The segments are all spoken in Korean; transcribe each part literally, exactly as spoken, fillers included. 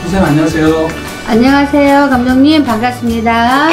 선생님 안녕하세요. 안녕하세요 감독님 반갑습니다.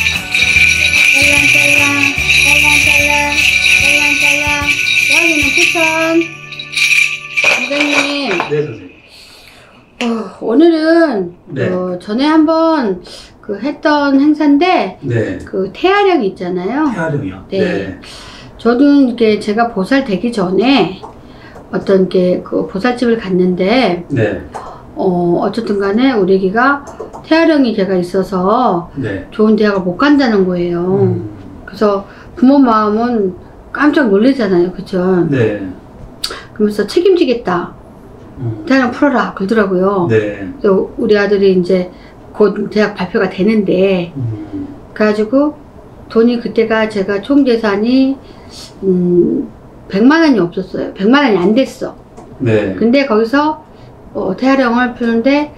짤랑짤랑 짤랑짤랑 여기는 부천. 감독님. 네 선생님. 어, 오늘은 네. 어, 전에 한번 그 했던 행사인데 네. 그 태아령 있잖아요. 태아령이요. 네. 네. 저도 이게 제가 보살 되기 전에 어떤 게 그 보살집을 갔는데 네. 어 어쨌든 간에 우리 애기가 태아령이 걔가 있어서 네. 좋은 대학을 못 간다는 거예요. 음. 그래서 부모 마음은 깜짝 놀라잖아요. 그쵸? 네. 그러면서 책임지겠다. 음. 태아령 풀어라. 그러더라고요. 네. 그래서 우리 아들이 이제 곧 대학 발표가 되는데 음. 그래가지고 돈이 그때가 제가 총 재산이 음 백만 원이 없었어요. 백만 원이 안 됐어. 네. 근데 거기서 어, 태아령을 푸는데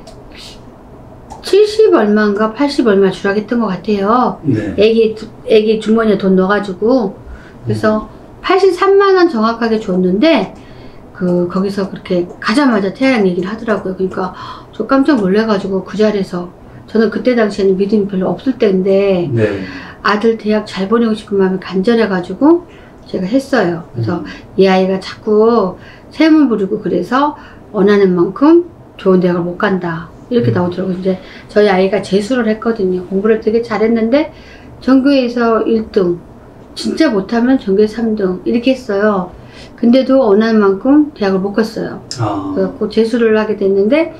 칠십 얼마인가 팔십 얼마 주라고 했던 것 같아요. 네. 애기, 애기 주머니에 돈 넣어가지고. 그래서 음. 팔십삼만 원 정확하게 줬는데 그 거기서 그렇게 가자마자 태아령 얘기를 하더라고요. 그러니까 저 깜짝 놀래가지고 그 자리에서 저는 그때 당시에는 믿음이 별로 없을 때인데 네. 아들 대학 잘 보내고 싶은 마음이 간절해가지고 제가 했어요. 그래서 음. 이 아이가 자꾸 세문 부리고 그래서 원하는 만큼 좋은 대학을 못 간다 이렇게 음. 나오더라고요. 이제 저희 아이가 재수를 했거든요. 공부를 되게 잘했는데 전교에서 일 등, 진짜 못하면 전교에 삼 등 이렇게 했어요. 근데도 원하는 만큼 대학을 못 갔어요. 아. 그래서 재수를 하게 됐는데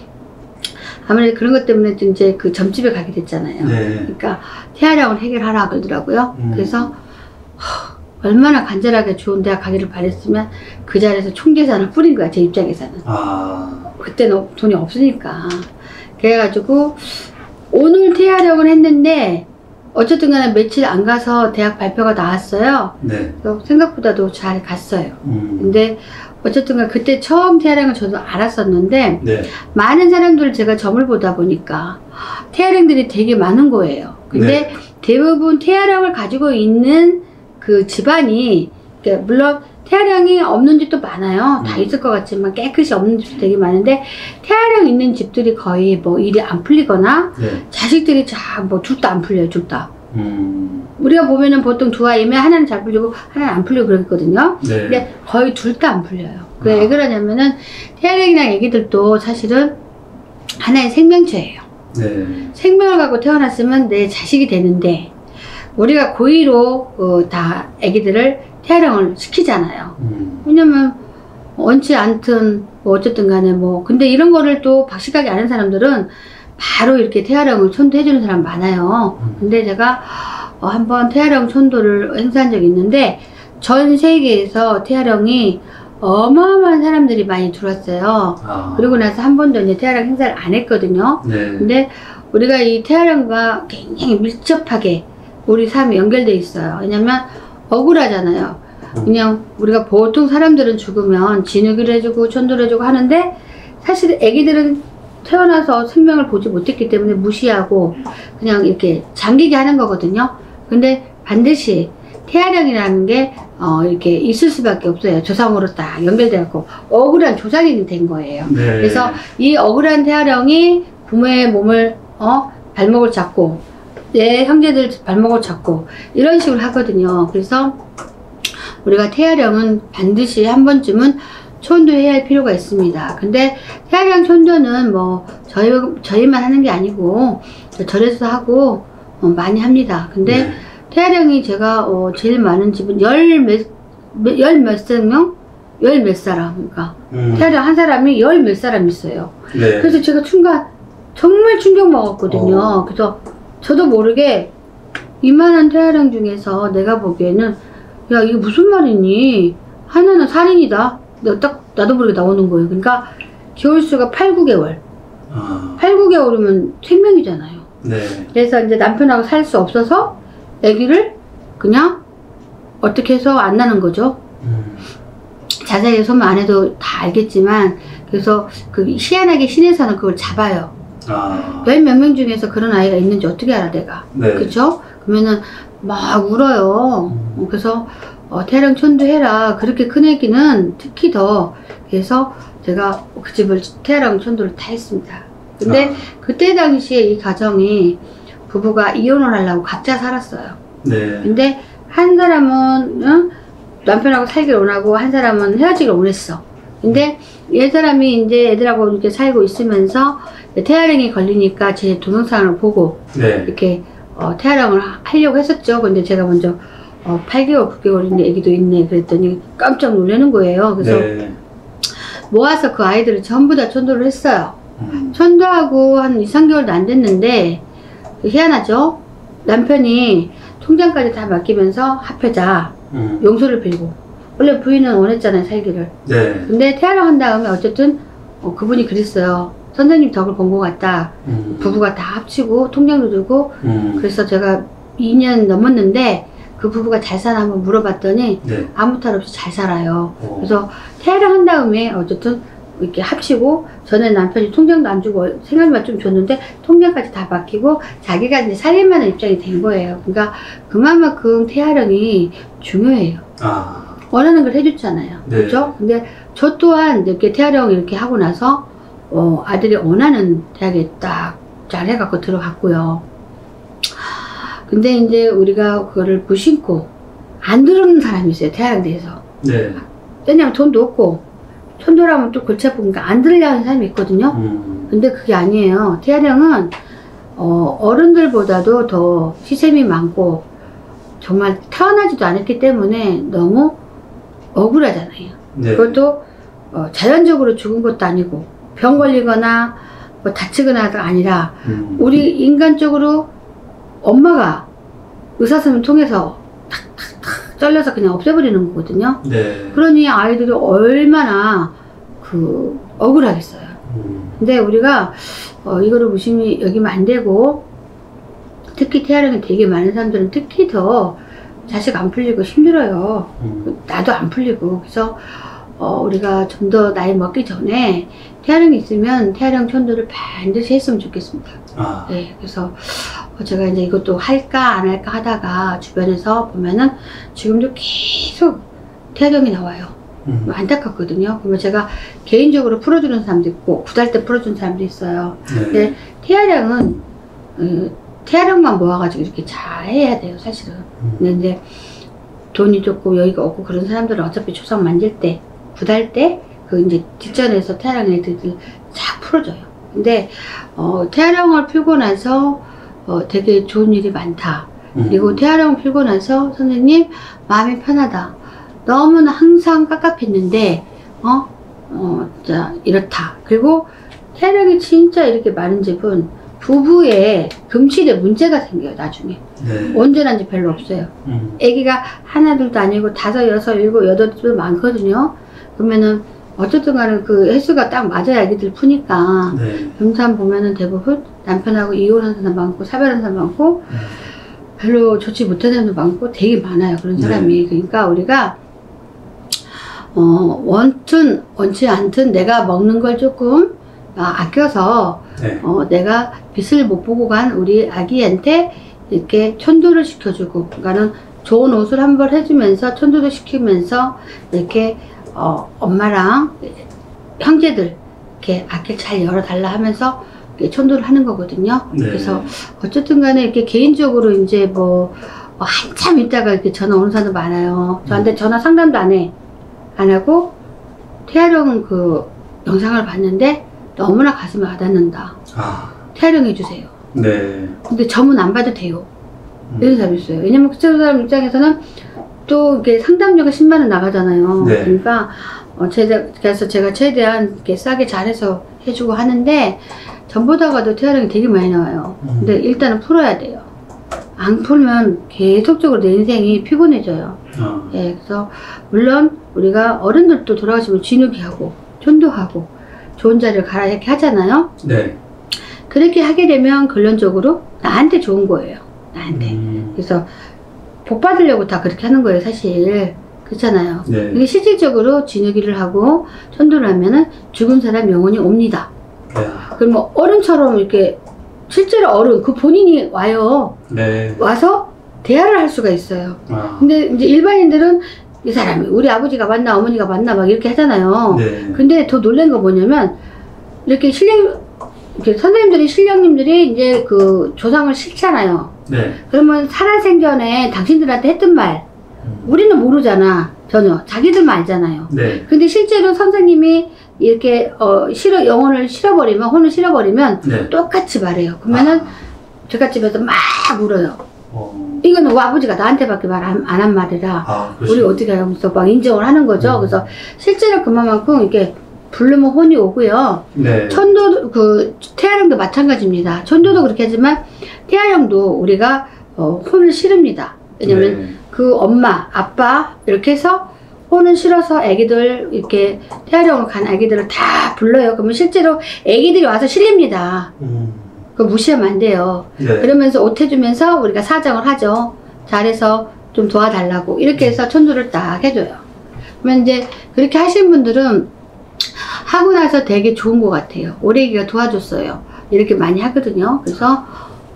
아무래도 그런 것 때문에 이제 그 점집에 가게 됐잖아요. 네. 그러니까 태아령을 해결하라 그러더라고요. 음. 그래서 허, 얼마나 간절하게 좋은 대학 가기를 바랬으면 그 자리에서 총재산을 뿌린 거야. 제 입장에서는. 아. 그때는 돈이 없으니까. 그래가지고 오늘 태아령을 했는데 어쨌든 간에 며칠 안 가서 대학 발표가 나왔어요. 네. 그래서 생각보다도 잘 갔어요. 음. 근데 어쨌든 간에 그때 처음 태아령을 저도 알았었는데 네. 많은 사람들을 제가 점을 보다 보니까 태아령들이 되게 많은 거예요. 근데 네. 대부분 태아령을 가지고 있는 그 집안이, 그러니까 물론 태아령이 없는 집도 많아요. 다 음. 있을 것 같지만 깨끗이 없는 집도 되게 많은데 태아령 있는 집들이 거의 뭐 일이 안 풀리거나 네. 자식들이 자 뭐 둘 다 안 풀려요. 둘 다. 음. 우리가 보면은 보통 두 아이면 하나는 잘 풀리고 하나는 안 풀리고 그러거든요. 네. 근데 거의 둘 다 안 풀려요. 그 아. 왜 그러냐면은 태아령이랑 애기들도 사실은 하나의 생명체예요. 네. 생명을 갖고 태어났으면 내 자식이 되는데 우리가 고의로 어, 다 애기들을 태아령을 시키잖아요. 음. 왜냐면 원치 않든 뭐 어쨌든 간에 뭐 근데 이런 거를 또 박식하게 아는 사람들은 바로 이렇게 태아령을 천도해주는 사람 많아요. 음. 근데 제가 어, 한번 태아령 천도를 행사한 적이 있는데 전 세계에서 태아령이 어마어마한 사람들이 많이 들어왔어요. 아. 그리고 나서 한 번도 이제 태아령 행사를 안 했거든요. 네. 근데 우리가 이 태아령과 굉장히 밀접하게 우리 삶이 연결돼 있어요. 왜냐면 억울하잖아요. 그냥 우리가 보통 사람들은 죽으면 진흙을 해주고 천도를 해주고 하는데 사실 애기들은 태어나서 생명을 보지 못했기 때문에 무시하고 그냥 이렇게 잠기게 하는 거거든요. 근데 반드시 태아령이라는 게 어, 이렇게 있을 수밖에 없어요. 조상으로 딱 연결돼갖고 억울한 조상이 된 거예요. 네. 그래서 이 억울한 태아령이 부모의 몸을 어 발목을 잡고 내 형제들 발목을 잡고 이런 식으로 하거든요. 그래서 우리가 태아령은 반드시 한 번쯤은 천도해야 할 필요가 있습니다. 근데 태아령 천도는 뭐 저희, 저희만 하는 게 아니고 절에서 하고 어, 많이 합니다. 근데 네. 태아령이 제가 어, 제일 많은 집은 열 몇, 열 몇백 명? 열 몇 사람. 그러니까 음. 태아령 한 사람이 열 몇 사람 있어요. 네. 그래서 제가 순간 정말 충격 먹었거든요. 어. 그래서 저도 모르게 이만한 태아령 중에서 내가 보기에는 야 이게 무슨 말이니? 하나는 살인이다. 딱 나도 모르게 나오는 거예요. 그러니까 개월수가 팔, 구 개월. 아. 팔, 구 개월이면 생명이잖아요. 네. 그래서 이제 남편하고 살 수 없어서 아기를 그냥 어떻게 해서 안 나는 거죠. 음. 자세히 소문 안 해도 다 알겠지만 그래서 그 희한하게 신에서는 그걸 잡아요. 아. 열 몇 명 중에서 그런 아이가 있는지 어떻게 알아 내가. 네. 그쵸? 그러면은 막 울어요. 음. 그래서 어, 태아령 천도해라. 그렇게 큰 애기는 특히 더. 그래서 제가 그 집을 태아령 천도를 다 했습니다. 근데 아. 그때 당시에 이 가정이 부부가 이혼을 하려고 각자 살았어요. 네. 근데 한 사람은 응? 남편하고 살기를 원하고 한 사람은 헤어지기를 원했어. 근데 이 사람이 이제 애들하고 이렇게 살고 있으면서 태아령이 걸리니까 제 동영상을 보고 네. 이렇게 어, 태아령을 하려고 했었죠. 근데 제가 먼저 어, 팔 개월, 구 개월인데 애기도 있네 그랬더니 깜짝 놀라는 거예요. 그래서 네. 모아서 그 아이들을 전부 다 천도를 했어요. 음. 천도하고 한 이, 삼 개월도 안 됐는데 희한하죠? 남편이 통장까지 다 맡기면서 합해자 음. 용서를 빌고, 원래 부인은 원했잖아요, 살기를. 네. 근데 태아령 한 다음에 어쨌든 어, 그분이 그랬어요. 선생님 덕을 본 것 같다. 음. 부부가 다 합치고 통장도 주고. 음. 그래서 제가 이 년 넘었는데 그 부부가 잘 사나 한번 물어봤더니 네. 아무 탈 없이 잘 살아요. 오. 그래서 태아령 한 다음에 어쨌든 이렇게 합치고, 전에 남편이 통장도 안 주고 생활비만 좀 줬는데 통장까지 다 맡기고 자기가 이제 살림하는 입장이 된 거예요. 그러니까 그만큼 태아령이 중요해요. 아. 원하는 걸 해줬잖아요. 네. 그렇죠? 근데 저 또한 이렇게 태아령 이렇게 하고 나서 어, 아들이 원하는 대학에 딱 잘해갖고 들어갔고요. 근데 이제 우리가 그거를 무심코 안 들어오는 사람이 있어요. 태아령 대해서. 네. 왜냐면 돈도 없고 천도라면 또 골치 아프니까 안 들으려는 사람이 있거든요. 음. 근데 그게 아니에요. 태아령은 어, 어른들보다도 더 희생이 많고 정말 태어나지도 않았기 때문에 너무 억울하잖아요. 네. 그것도 어, 자연적으로 죽은 것도 아니고 병 걸리거나 뭐 다치거나가 아니라 음. 우리 인간적으로 엄마가 의사선을 통해서 탁탁탁 잘려서 그냥 없애버리는 거거든요. 네. 그러니 아이들이 얼마나 그 억울하겠어요. 음. 근데 우리가 어, 이거를 무심히 여기면 안 되고, 특히 태아령이 되게 많은 사람들은 특히 더 자식 안 풀리고 힘들어요. 음. 나도 안 풀리고. 그래서 어, 우리가 좀 더 나이 먹기 전에 태아령이 있으면 태아령 천도를 반드시 했으면 좋겠습니다. 아. 네, 그래서 어, 제가 이제 이것도 할까 안 할까 하다가 주변에서 보면은 지금도 계속 태아령이 나와요. 음. 안타깝거든요. 그러면 제가 개인적으로 풀어주는 사람도 있고 구달 때 풀어주는 사람도 있어요. 네. 근데 태아령은 어, 태아령만 모아가지고 이렇게 잘 해야 돼요, 사실은. 음. 근데 이제 돈이 좋고 여유가 없고 그런 사람들은 어차피 조상 만질 때, 구달 때 그 이제 뒷전에서 태아령 애들을 쫙 풀어줘요. 근데 어, 태아령을 풀고 나서 어, 되게 좋은 일이 많다. 음. 그리고 태아령 풀고 나서 선생님 마음이 편하다. 너무나 항상 깝깝했는데 어? 어, 자, 이렇다. 그리고 태아령이 진짜 이렇게 많은 집은 부부의 금실에 문제가 생겨요, 나중에. 네. 온전한 집 별로 없어요. 음. 애기가 하나, 둘도 아니고 다섯, 여섯, 일곱, 여덟 집도 많거든요. 그러면은 어쨌든 간에 그 횟수가 딱 맞아야 애기들 푸니까. 네. 경산 보면은 대부분 남편하고 이혼한 사람 많고 사별한 사람 많고 음. 별로 좋지 못한 사람도 많고 되게 많아요, 그런 사람이. 네. 그러니까 우리가 어, 원튼 원치 않든 내가 먹는 걸 조금 아, 아껴서 네. 어, 내가 빛을 못 보고 간 우리 아기한테 이렇게 천도를 시켜주고, 그러니까는 좋은 옷을 한 벌 해주면서 천도도 시키면서 이렇게 어, 엄마랑 형제들 이렇게 앞길 잘 열어달라 하면서 이렇게 천도를 하는 거거든요. 네. 그래서 어쨌든 간에 이렇게 개인적으로 이제 뭐 어, 한참 있다가 이렇게 전화 오는 사람도 많아요. 저한테 전화 상담도 안 해. 안 하고 태아령 그 영상을 봤는데 너무나 가슴에 와닿는다. 아. 태아령 해주세요. 네. 근데 점은 안 봐도 돼요. 음. 이런 사람이 있어요. 왜냐면 그 사람 입장에서는 또 이게 상담료가 십만 원 나가잖아요. 네. 그러니까 어, 제가, 그래서 제가 최대한 이렇게 싸게 잘해서 해주고 하는데 전보다가도 태아령이 되게 많이 나와요. 음. 근데 일단은 풀어야 돼요. 안 풀면 계속적으로 내 인생이 피곤해져요. 아. 예, 그래서 물론 우리가 어른들도 돌아가시면 진흙이 하고 천도하고 좋은 자리를 가라 이렇게 하잖아요. 네. 그렇게 하게 되면 결론적으로 나한테 좋은 거예요. 나한테. 음. 그래서 복 받으려고 다 그렇게 하는 거예요, 사실. 그렇잖아요. 네. 이게 실질적으로 진흙이를 하고 천도를 하면은 죽은 사람 영혼이 옵니다. 야. 그럼 뭐 어른처럼 이렇게 실제로 어른 그 본인이 와요. 네. 와서 대화를 할 수가 있어요. 아. 근데 이제 일반인들은 이 사람이 우리 아버지가 맞나 어머니가 맞나 막 이렇게 하잖아요. 네. 근데 더 놀란 거 뭐냐면 이렇게 실력 이렇게 선생님들이, 신령님들이 이제 그 조상을 싣잖아요. 네. 그러면 살아생전에 당신들한테 했던 말, 음. 우리는 모르잖아. 전혀. 자기들만 알잖아요. 네. 근데 실제로 선생님이 이렇게, 어, 실어, 영혼을 실어버리면, 혼을 실어버리면, 네. 똑같이 말해요. 그러면은, 아. 제갓집에서 막 울어요. 어. 이거는 우리 아버지가 나한테밖에 말 안 한 말이라, 아, 우리 어떻게 하면서 막 인정을 하는 거죠. 음. 그래서 실제로 그만큼 이렇게 부르면 혼이 오고요. 네. 천도, 그, 태아령도 마찬가지입니다. 천도도 그렇게 하지만, 태아령도 우리가, 어, 혼을 실읍니다. 왜냐면, 네. 그 엄마, 아빠, 이렇게 해서 혼을 실어서 애기들, 이렇게 태아령으로 간 애기들을 다 불러요. 그러면 실제로 애기들이 와서 실립니다. 음. 그거 무시하면 안 돼요. 네. 그러면서 옷 해주면서 우리가 사정을 하죠. 잘해서 좀 도와달라고. 이렇게 해서 천도를 딱 해줘요. 그러면 이제 그렇게 하신 분들은 하고 나서 되게 좋은 것 같아요. 우리 애기가 도와줬어요. 이렇게 많이 하거든요. 그래서,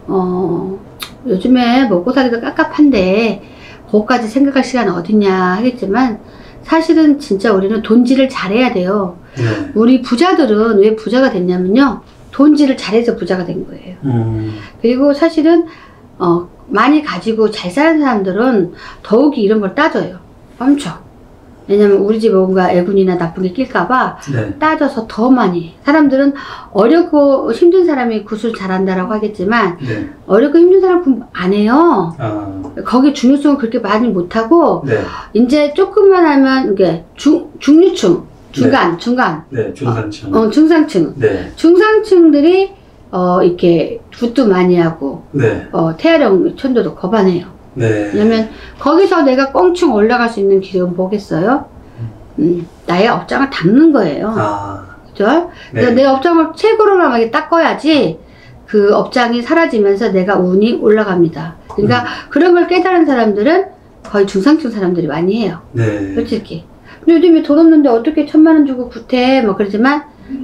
어, 요즘에 먹고 살기도 깝깝한데, 그거까지 생각할 시간은 어딨냐 하겠지만, 사실은 진짜 우리는 돈질을 잘해야 돼요. 네. 우리 부자들은 왜 부자가 됐냐면요. 돈질을 잘해서 부자가 된 거예요. 음. 그리고 사실은 어, 많이 가지고 잘 사는 사람들은 더욱이 이런 걸 따져요. 엄청. 왜냐면 우리 집에 뭔가 애군이나 나쁜 게 낄까봐 네. 따져서 더 많이. 사람들은 어렵고 힘든 사람이 구슬 잘한다라고 하겠지만 네. 어렵고 힘든 사람 공부 안 해요. 아. 거기 중요성을 그렇게 많이 못하고 네. 이제 조금만 하면 이게 중, 중류층, 중간, 네. 중간, 네. 중산층. 어, 중상층. 네. 중상층들이 어, 이렇게 굿도 많이 하고 네. 어, 태아령 천도도 거반해요. 네. 왜냐면 거기서 내가 껑충 올라갈 수 있는 길은 뭐겠어요? 음, 나의 업장을 닦는 거예요. 아. 그죠? 네. 그래서 내 업장을 최고로만 닦아야지 그 업장이 사라지면서 내가 운이 올라갑니다. 그러니까 음. 그런 걸 깨달은 사람들은 거의 중상층 사람들이 많이 해요. 네. 솔직히. 근데 요즘에 돈 없는데 어떻게 천만 원 주고 구태 뭐 그러지만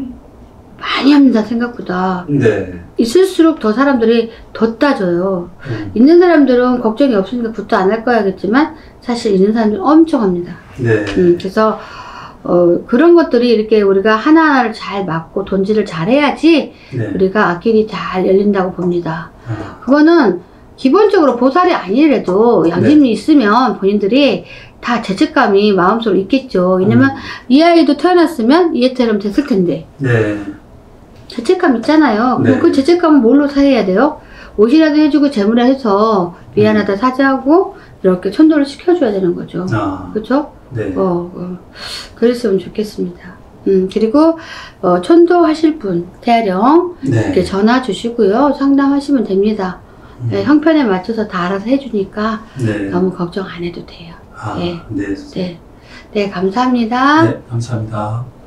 많이 합니다. 생각보다. 네. 있을수록 더 사람들이 더 따져요. 음. 있는 사람들은 걱정이 없으니까 굿도 안 할 거야겠지만 사실 있는 사람들은 엄청 합니다. 네. 음, 그래서 어, 그런 것들이 이렇게 우리가 하나하나를 잘 맞고 돈질을 잘 해야지 네. 우리가 앞길이 잘 열린다고 봅니다. 아. 그거는 기본적으로 보살이 아니래도 양심이 네. 있으면 본인들이 다 죄책감이 마음속으로 있겠죠. 왜냐면 음. 이 아이도 태어났으면 이해처럼 됐을 텐데 네. 죄책감 있잖아요. 네. 그럼 그 죄책감은 뭘로 사해야 돼요? 옷이라도 해주고 재물을 해서 미안하다 사죄하고 이렇게 천도를 시켜줘야 되는 거죠. 아. 그렇죠? 네. 어, 어, 그랬으면 좋겠습니다. 음, 그리고 어, 천도 하실 분 태아령 네. 이렇게 전화 주시고요. 상담하시면 됩니다. 음. 네, 형편에 맞춰서 다 알아서 해주니까 네. 너무 걱정 안 해도 돼요. 아, 네. 네. 네, 네, 감사합니다. 네, 감사합니다.